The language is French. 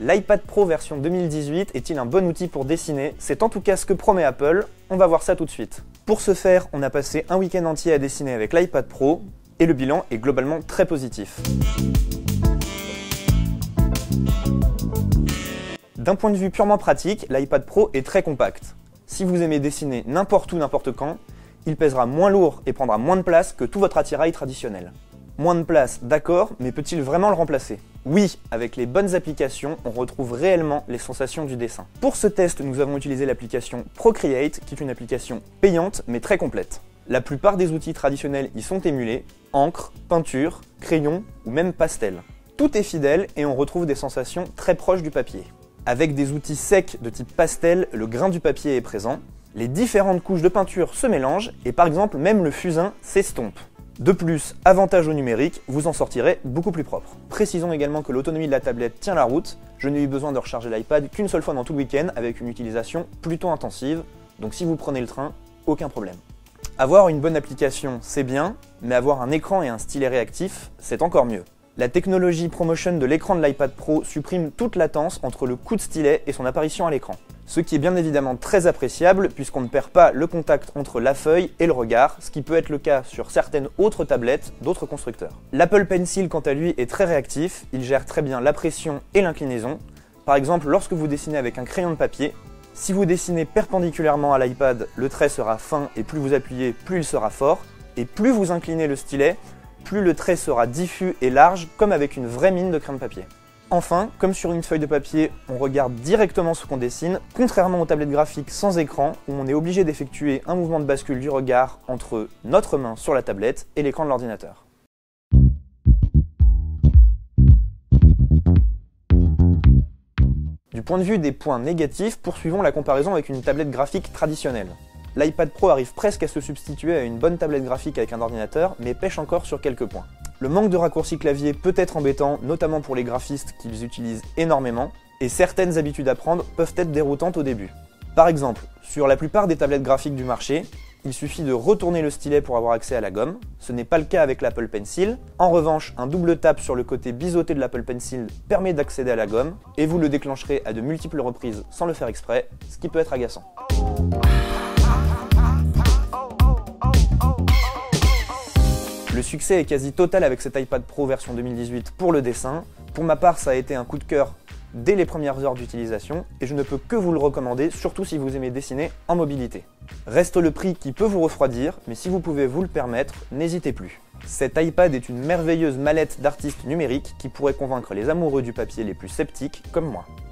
L'iPad Pro version 2018 est-il un bon outil pour dessiner? C'est en tout cas ce que promet Apple, on va voir ça tout de suite. Pour ce faire, on a passé un week-end entier à dessiner avec l'iPad Pro, et le bilan est globalement très positif. D'un point de vue purement pratique, l'iPad Pro est très compact. Si vous aimez dessiner n'importe où, n'importe quand, il pèsera moins lourd et prendra moins de place que tout votre attirail traditionnel. Moins de place, d'accord, mais peut-il vraiment le remplacer? Oui, avec les bonnes applications, on retrouve réellement les sensations du dessin. Pour ce test, nous avons utilisé l'application Procreate, qui est une application payante mais très complète. La plupart des outils traditionnels y sont émulés, encre, peinture, crayon ou même pastel. Tout est fidèle et on retrouve des sensations très proches du papier. Avec des outils secs de type pastel, le grain du papier est présent, les différentes couches de peinture se mélangent et par exemple même le fusain s'estompe. De plus, avantage au numérique, vous en sortirez beaucoup plus propre. Précisons également que l'autonomie de la tablette tient la route, je n'ai eu besoin de recharger l'iPad qu'une seule fois dans tout le week-end avec une utilisation plutôt intensive, donc si vous prenez le train, aucun problème. Avoir une bonne application, c'est bien, mais avoir un écran et un stylet réactif, c'est encore mieux. La technologie ProMotion de l'écran de l'iPad Pro supprime toute latence entre le coup de stylet et son apparition à l'écran. Ce qui est bien évidemment très appréciable puisqu'on ne perd pas le contact entre la feuille et le regard, ce qui peut être le cas sur certaines autres tablettes d'autres constructeurs. L'Apple Pencil quant à lui est très réactif, il gère très bien la pression et l'inclinaison. Par exemple, lorsque vous dessinez avec un crayon de papier, si vous dessinez perpendiculairement à l'iPad, le trait sera fin et plus vous appuyez, plus il sera fort, et plus vous inclinez le stylet, plus le trait sera diffus et large, comme avec une vraie mine de crayon de papier. Enfin, comme sur une feuille de papier, on regarde directement ce qu'on dessine, contrairement aux tablettes graphiques sans écran, où on est obligé d'effectuer un mouvement de bascule du regard entre notre main sur la tablette et l'écran de l'ordinateur. Du point de vue des points négatifs, poursuivons la comparaison avec une tablette graphique traditionnelle. L'iPad Pro arrive presque à se substituer à une bonne tablette graphique avec un ordinateur, mais pêche encore sur quelques points. Le manque de raccourcis clavier peut être embêtant, notamment pour les graphistes qui les utilisent énormément, et certaines habitudes à prendre peuvent être déroutantes au début. Par exemple, sur la plupart des tablettes graphiques du marché, il suffit de retourner le stylet pour avoir accès à la gomme. Ce n'est pas le cas avec l'Apple Pencil. En revanche, un double tap sur le côté biseauté de l'Apple Pencil permet d'accéder à la gomme, et vous le déclencherez à de multiples reprises sans le faire exprès, ce qui peut être agaçant. Le succès est quasi total avec cet iPad Pro version 2018 pour le dessin. Pour ma part, ça a été un coup de cœur dès les premières heures d'utilisation et je ne peux que vous le recommander, surtout si vous aimez dessiner en mobilité. Reste le prix qui peut vous refroidir, mais si vous pouvez vous le permettre, n'hésitez plus. Cet iPad est une merveilleuse mallette d'artiste numérique qui pourrait convaincre les amoureux du papier les plus sceptiques comme moi.